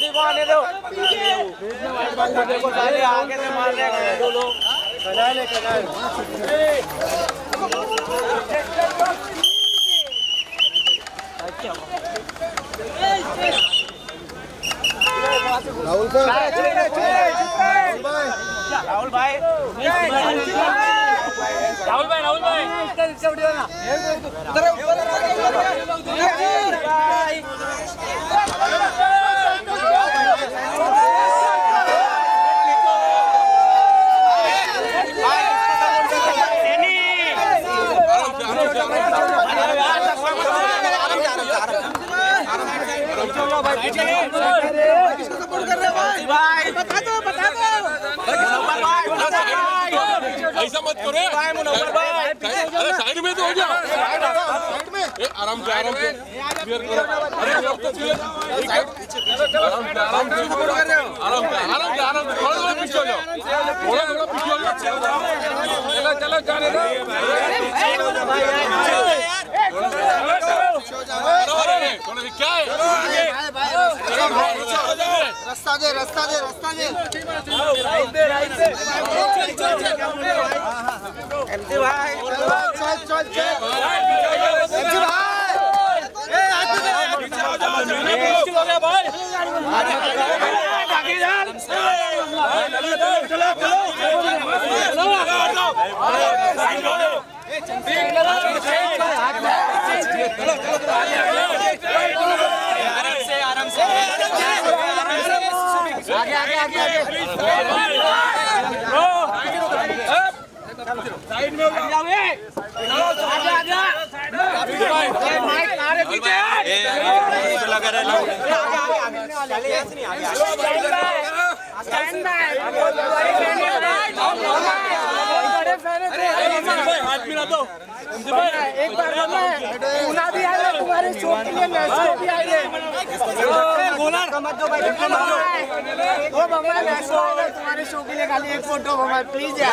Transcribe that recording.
को आने दो। देखो सारे आगे से मार रहे हैं दो लोग। कनाल है कनाल। राहुल सर, राहुल भाई, राहुल भाई, इसका वीडियो ना। ऐसा मत करो, अरे साइड में तो हो जाओ, साइड में आराम से क्लियर करो। अरे आराम से थोड़ा पीछे हो जाओ, थोड़ा पीछे हो जाओ। चलो जाने दो, क्या है? रास्ता दे। एमसी भाई, चल। एमसी भाई, आराम से आगे साइड में हाथ मिला दो। एक बार भी आए तुम्हारे शो के लिए, मैच को भी आए वो भगवान मैच आएगा तुम्हारे शो के लिए, खाली एक फोटो भगवान प्लीज यार।